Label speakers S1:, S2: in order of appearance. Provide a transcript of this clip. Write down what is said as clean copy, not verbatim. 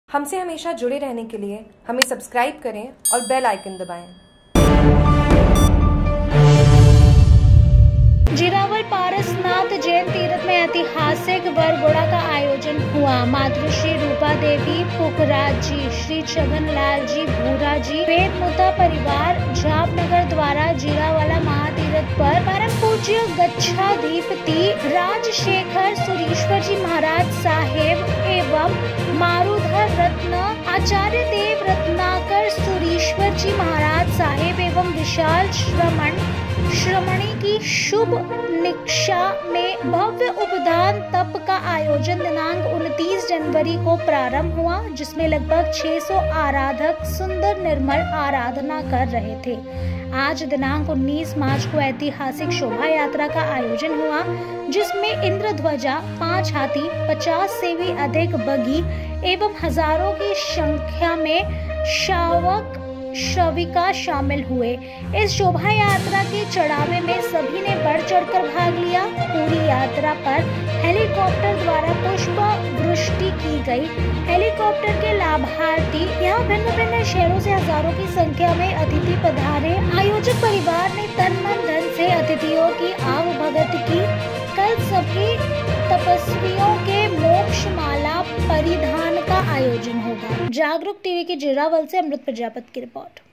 S1: हमसे हमेशा जुड़े रहने के लिए हमें सब्सक्राइब करें और बेल आइकन दबाएं।
S2: जीरावल पारसनाथ जैन तीर्थ में ऐतिहासिक बरगुड़ा का आयोजन हुआ। मातृश्री रूपा देवी पुखराज जी, श्री छगनलाल जी भूरा जी, वेदमुता परिवार जामनगर द्वारा जीरावाला महातीर्थ पर परम पूज्य गच्छाधिपति राजशेखर सुरीश्वर जी महाराज साहेब एवं मारुधर रत्न आचार्य देव रत्नाकर सुरीश्वर जी महाराज साहेब एवं विशाल श्रमणी की शुभ निक्षा में भव्य उपदान तप का आयोजन दिनांक 29 जनवरी को प्रारंभ हुआ, जिसमें लगभग 600 आराधक सुंदर निर्मल आराधना कर रहे थे। आज दिनांक 19 मार्च को ऐतिहासिक शोभा यात्रा का आयोजन हुआ, जिसमें इंद्रध्वजा, 5 हाथी, 50 से भी अधिक बगी एवं हजारों की संख्या में शावक श्रविका शामिल हुए। इस शोभा यात्रा के चढ़ावे में सभी ने बढ़ चढ़कर भाग लिया। पूरी यात्रा पर हेलीकॉप्टर द्वारा पुष्प वृष्टि की गई। हेलीकॉप्टर के लाभार्थी यहाँ भिन्न भिन्न शहरों से हजारों की संख्या में अतिथि पधारे। आयोजक परिवार ने तन मन धन से अतिथियों की आवभगत की। कल सभी तपस्वियों के मोक्षमाला परिधान का आयोजन होगा। जागरूक टीवी की जीरावल से अमृत प्रजापति की रिपोर्ट।